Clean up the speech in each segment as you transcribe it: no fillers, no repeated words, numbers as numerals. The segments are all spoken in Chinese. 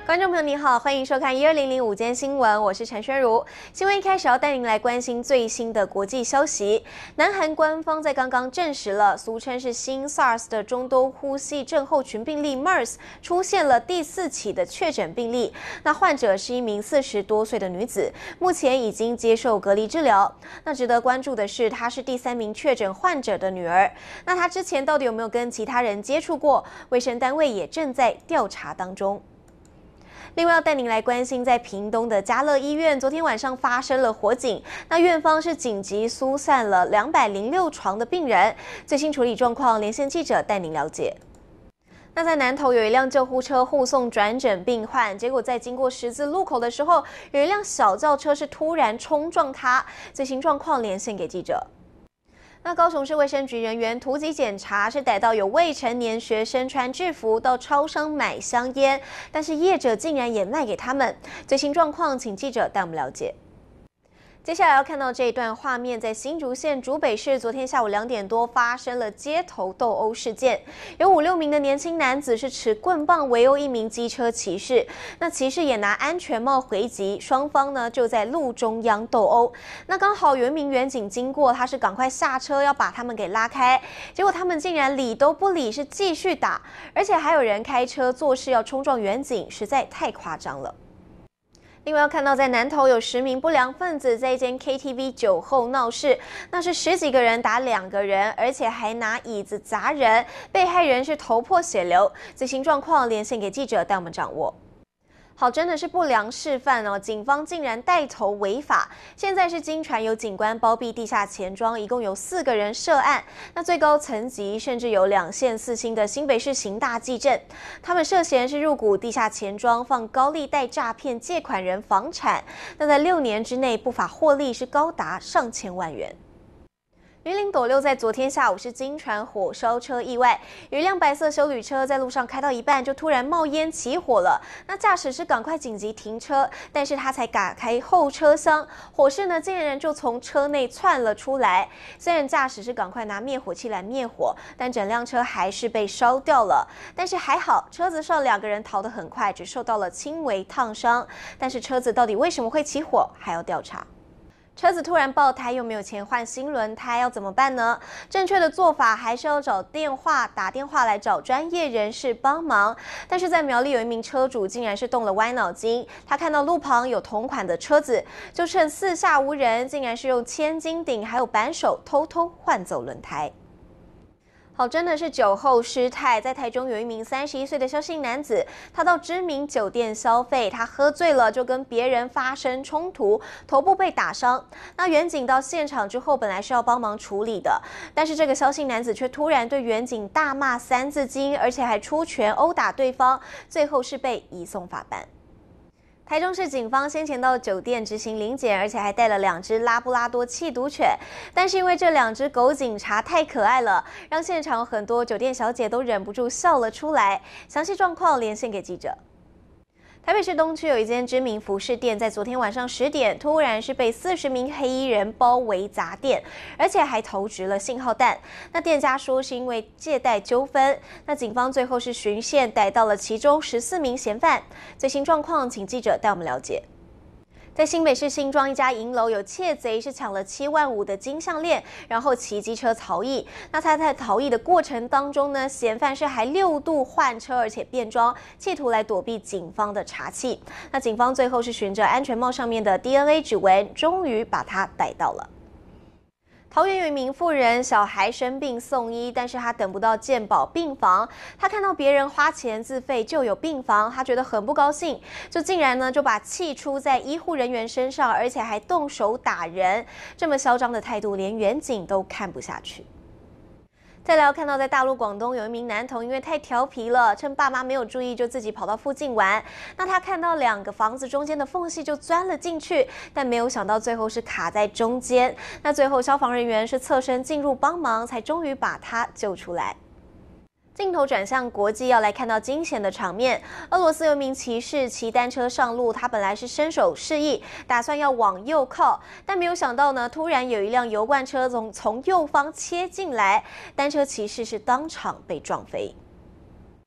观众朋友您好，欢迎收看1205午间新闻，我是陈宣如。新闻一开始要带您来关心最新的国际消息。南韩官方在刚刚证实了，俗称是新 SARS 的中东呼吸症候群病例 MERS 出现了第4起的确诊病例。那患者是一名40多岁的女子，目前已经接受隔离治疗。那值得关注的是，她是第3名确诊患者的女儿。那她之前到底有没有跟其他人接触过？卫生单位也正在调查当中。另外要带您来关心，在屏东的嘉乐医院，昨天晚上发生了火警，那院方是紧急疏散了206床的病人，最新处理状况，连线记者带您了解。那在南投有一辆救护车护送转诊病患，结果在经过十字路口的时候，有一辆小轿车是突然冲撞他，最新状况连线给记者。那高雄市卫生局人员突击检查，是逮到有未成年学生穿制服到超商买香烟，但是业者竟然也卖给他们。最新状况，请记者带我们了解。接下来要看到这一段画面，在新竹县竹北市，昨天下午2点多发生了街头斗殴事件，有5、6名的年轻男子是持棍棒围殴一名机车骑士，那骑士也拿安全帽回击，双方呢就在路中央斗殴。那刚好有一名员警经过，他是赶快下车要把他们给拉开，结果他们竟然理都不理，是继续打，而且还有人开车做事要冲撞员警，实在太夸张了。另外要看到，在南投有10名不良分子在一间 KTV 酒后闹事，那是10几个人打2个人，而且还拿椅子砸人，被害人是头破血流。最新状况连线给记者带我们掌握。好，真的是不良示范哦！警方竟然带头违法。现在是经传有警官包庇地下钱庄，一共有4个人涉案。那最高层级甚至有2线4星的新北市刑大技侦，他们涉嫌是入股地下钱庄，放高利贷诈骗借款人房产。那在6年之内不法获利是高达上千万元。云林斗六在昨天下午是经传火烧车意外，有一辆白色休旅车在路上开到一半就突然冒烟起火了，那驾驶是赶快紧急停车，但是他才打开后车厢，火势呢竟然就从车内窜了出来。虽然驾驶是赶快拿灭火器来灭火，但整辆车还是被烧掉了。但是还好，车子上2个人逃得很快，只受到了轻微烫伤。但是车子到底为什么会起火，还要调查。车子突然爆胎，又没有钱换新轮胎，要怎么办呢？正确的做法还是要打电话来找专业人士帮忙。但是在苗栗有一名车主竟然是动了歪脑筋，他看到路旁有同款的车子，就趁四下无人，竟然是用千斤顶还有扳手偷偷换走轮胎。好，真的是酒后失态。在台中有一名31岁的萧姓男子，他到知名酒店消费，他喝醉了就跟别人发生冲突，头部被打伤。那员警到现场之后，本来是要帮忙处理的，但是这个萧姓男子却突然对员警大骂3字经，而且还出拳殴打对方，最后是被移送法办。台中市警方先前到酒店执行临检，而且还带了2只拉布拉多缉毒犬，但是因为这2只狗警察太可爱了，让现场很多酒店小姐都忍不住笑了出来。详细状况连线给记者。台北市东区有一间知名服饰店，在昨天晚上10点，突然是被40名黑衣人包围砸店，而且还投掷了信号弹。那店家说是因为借贷纠纷，那警方最后是循线逮到了其中14名嫌犯。最新状况，请记者带我们了解。在新北市新庄一家银楼，有窃贼是抢了7万5的金项链，然后骑机车逃逸。那他在逃逸的过程当中呢，嫌犯是还6度换车，而且变装，企图来躲避警方的查缉。那警方最后是循着安全帽上面的 DNA 指纹，终于把他逮到了。桃园有一名妇人，小孩生病送医，但是他等不到健保病房，他看到别人花钱自费就有病房，他觉得很不高兴，就竟然呢就把气出在医护人员身上，而且还动手打人，这么嚣张的态度，连员警都看不下去。再来要看到，在大陆广东有一名男童，因为太调皮了，趁爸妈没有注意，就自己跑到附近玩。那他看到2个房子中间的缝隙，就钻了进去，但没有想到最后是卡在中间。那最后消防人员是侧身进入帮忙，才终于把他救出来。镜头转向国际，要来看到惊险的场面。俄罗斯有名骑士骑单车上路，他本来是伸手示意，打算要往右靠，但没有想到呢，突然有一辆油罐车从右方切进来，单车骑士是当场被撞飞。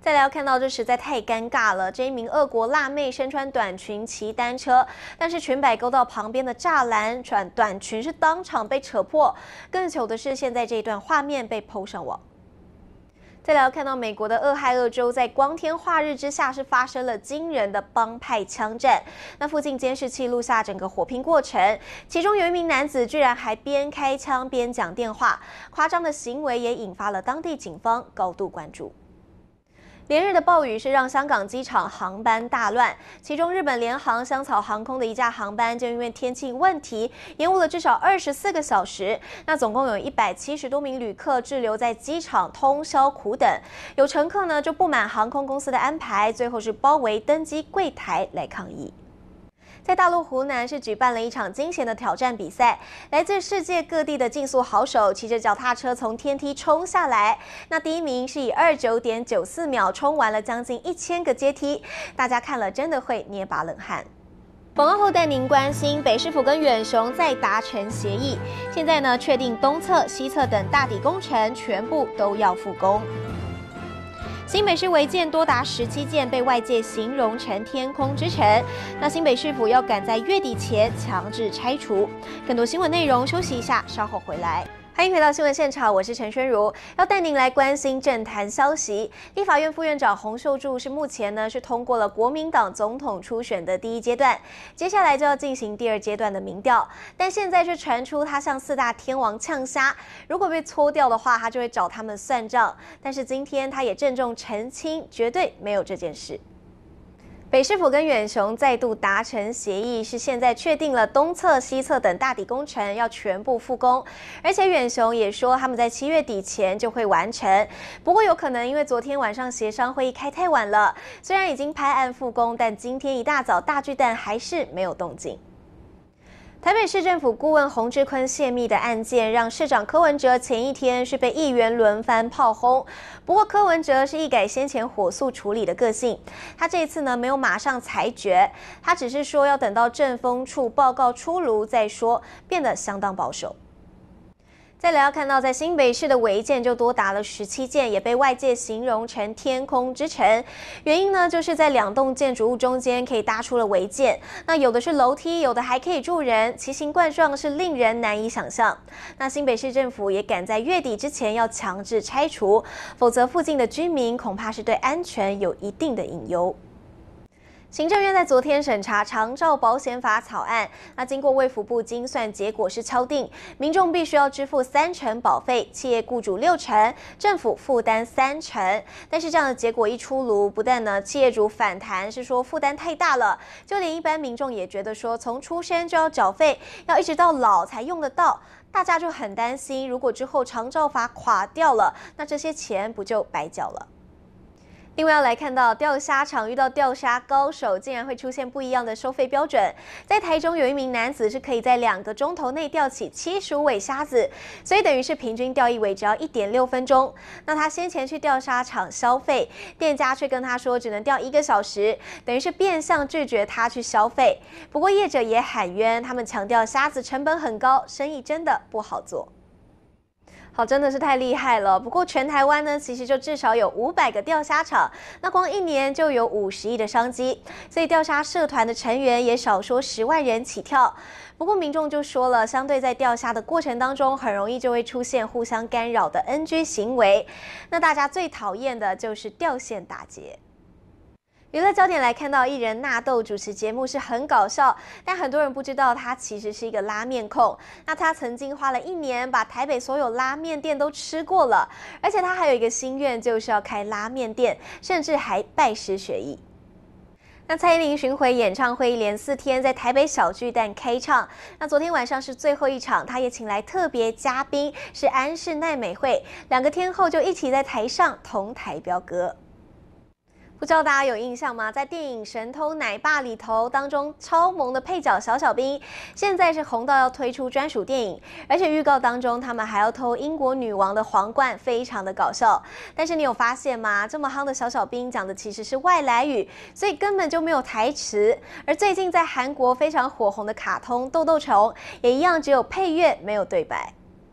再来要看到，这实在太尴尬了。这一名俄国辣妹身穿短裙骑单车，但是裙摆勾到旁边的栅栏，短裙是当场被扯破。更糗的是，现在这一段画面被PO上网。再来要看到美国的俄亥俄州，在光天化日之下是发生了惊人的帮派枪战。那附近监视器录下整个火拼过程，其中有一名男子居然还边开枪边讲电话，夸张的行为也引发了当地警方高度关注。连日的暴雨是让香港机场航班大乱，其中日本联航香草航空的一架航班就因为天气问题延误了至少24个小时。那总共有170多名旅客滞留在机场通宵苦等，有乘客呢就不满航空公司的安排，最后是包围登机柜台来抗议。在大陆湖南是举办了一场惊险的挑战比赛，来自世界各地的竞速好手骑着脚踏车从天梯冲下来。那第一名是以29.94秒冲完了将近1000个阶梯，大家看了真的会捏把冷汗。广告后带您关心，北市府跟远雄再达成协议，现在呢确定东侧、西侧等大底工程全部都要复工。新北市违建多达17件，被外界形容成天空之城。那新北市府要赶在月底前强制拆除。更多新闻内容，休息一下，稍后回来。欢迎回到新闻现场，我是陈宣如，要带您来关心政坛消息。立法院副院长洪秀柱是目前呢是通过了国民党总统初选的第1阶段，接下来就要进行第2阶段的民调，但现在却传出他向4大天王呛虾，如果被搓掉的话，他就会找他们算账。但是今天他也郑重澄清，绝对没有这件事。北市府跟远雄再度达成协议，是现在确定了东侧、西侧等大底工程要全部复工，而且远雄也说他们在7月底前就会完成。不过有可能因为昨天晚上协商会议开太晚了，虽然已经拍案复工，但今天一大早大巨蛋还是没有动静。台北市政府顾问洪志坤泄密的案件，让市长柯文哲前一天是被议员轮番炮轰。不过柯文哲是一改先前火速处理的个性，他这一次呢没有马上裁决，他只是说要等到政风处报告出炉再说，变得相当保守。再来要看到，在新北市的违建就多达了17件，也被外界形容成天空之城。原因呢，就是在2栋建筑物中间可以搭出了违建，那有的是楼梯，有的还可以住人，奇形怪状，是令人难以想象。那新北市政府也赶在月底之前要强制拆除，否则附近的居民恐怕是对安全有一定的隐忧。行政院在昨天审查长照保险法草案，那经过卫福部精算，结果是敲定，民众必须要支付30%保费，企业雇主60%，政府负担30%。但是这样的结果一出炉，不但呢企业主反弹，是说负担太大了，就连一般民众也觉得说，从出生就要缴费，要一直到老才用得到，大家就很担心，如果之后长照法垮掉了，那这些钱不就白缴了？另外要来看到钓虾场遇到钓虾高手，竟然会出现不一样的收费标准。在台中有一名男子是可以在2个钟头内钓起75尾虾子，所以等于是平均钓1尾只要1.6分钟。那他先前去钓虾场消费，店家却跟他说只能钓1个小时，等于是变相拒绝他去消费。不过业者也喊冤，他们强调虾子成本很高，生意真的不好做。好，真的是太厉害了。不过全台湾呢，其实就至少有500个钓虾场，那光1年就有50亿的商机，所以钓虾社团的成员也少说10万人起跳。不过民众就说了，相对在钓虾的过程当中，很容易就会出现互相干扰的 NG 行为。那大家最讨厌的就是钓线打劫。娱乐焦点来看到艺人纳豆主持节目是很搞笑，但很多人不知道他其实是一个拉面控。那他曾经花了1年把台北所有拉面店都吃过了，而且他还有一个心愿，就是要开拉面店，甚至还拜师学艺。那蔡依林巡回演唱会连4天在台北小巨蛋开唱，那昨天晚上是最后一场，她也请来特别嘉宾是安室奈美惠，2个天后就一起在台上同台飙歌。不知道大家有印象吗？在电影《神偷奶爸》里头，当中超萌的配角小小兵，现在是红到要推出专属电影，而且预告当中他们还要偷英国女王的皇冠，非常的搞笑。但是你有发现吗？这么夯的小小兵讲的其实是外来语，所以根本就没有台词。而最近在韩国非常火红的卡通《豆豆虫》，也一样只有配乐没有对白。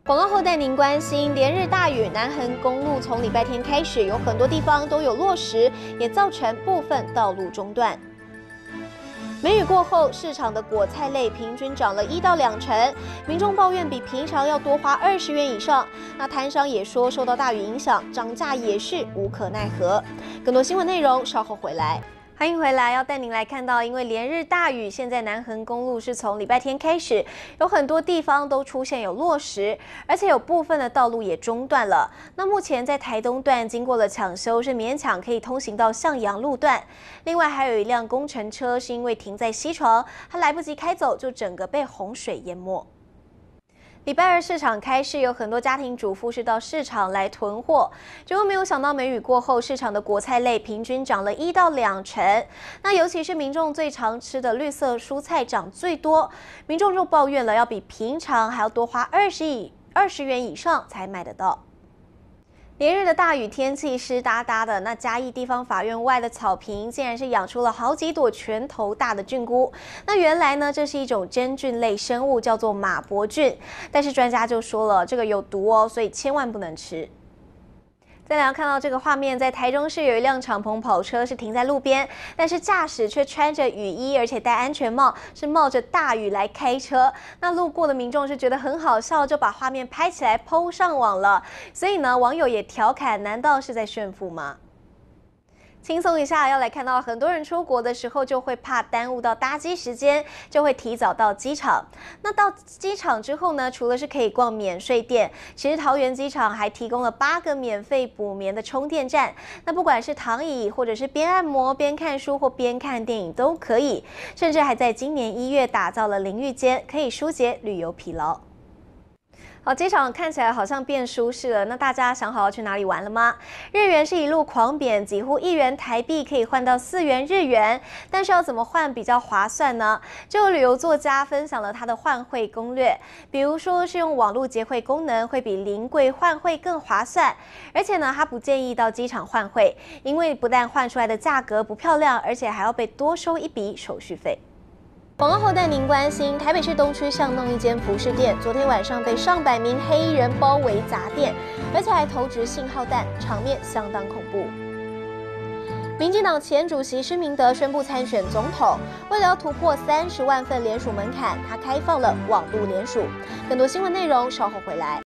广告后带您关心，连日大雨，南横公路从礼拜天开始，有很多地方都有落石，也造成部分道路中断。梅雨过后，市场的果菜类平均涨了1到2成，民众抱怨比平常要多花20元以上。那摊商也说，受到大雨影响，涨价也是无可奈何。更多新闻内容稍后回来。欢迎回来，要带您来看到，因为连日大雨，现在南横公路是从礼拜天开始，有很多地方都出现有落石，而且有部分的道路也中断了。那目前在台东段经过了抢修，是勉强可以通行到向阳路段。另外还有一辆工程车是因为停在西床，它来不及开走，就整个被洪水淹没。礼拜二市场开市，有很多家庭主妇是到市场来囤货，结果没有想到梅雨过后，市场的果菜类平均涨了1到2成。那尤其是民众最常吃的绿色蔬菜涨最多，民众就抱怨了，要比平常还要多花20元以上才买得到。连日的大雨，天气湿哒哒的。那嘉义地方法院外的草坪，竟然是养出了好几朵拳头大的菌菇。那原来呢，这是一种真菌类生物，叫做马伯菌。但是专家就说了，这个有毒哦，所以千万不能吃。再来要看到这个画面，在台中市有一辆敞篷跑车是停在路边，但是驾驶却穿着雨衣，而且戴安全帽，是冒着大雨来开车。那路过的民众是觉得很好笑，就把画面拍起来 PO 上网了。所以呢，网友也调侃：难道是在炫富吗？轻松一下，要来看到很多人出国的时候就会怕耽误到搭机时间，就会提早到机场。那到机场之后呢，除了是可以逛免税店，其实桃园机场还提供了8个免费补眠的充电站。那不管是躺椅，或者是边按摩边看书或边看电影都可以，甚至还在今年1月打造了淋浴间，可以疏解旅游疲劳。好，机场看起来好像变舒适了。那大家想好要去哪里玩了吗？日元是一路狂贬，几乎1元台币可以换到4元日元。但是要怎么换比较划算呢？就有旅游作家分享了他的换汇攻略，比如说是用网络结汇功能，会比临柜换汇更划算。而且呢，他不建议到机场换汇，因为不但换出来的价格不漂亮，而且还要被多收一笔手续费。广告后带您关心，台北市东区巷弄一间服饰店，昨天晚上被上百名黑衣人包围砸店，而且还投掷信号弹，场面相当恐怖。民进党前主席施明德宣布参选总统，为了要突破30万份联署门槛，他开放了网络联署。更多新闻内容稍后回来。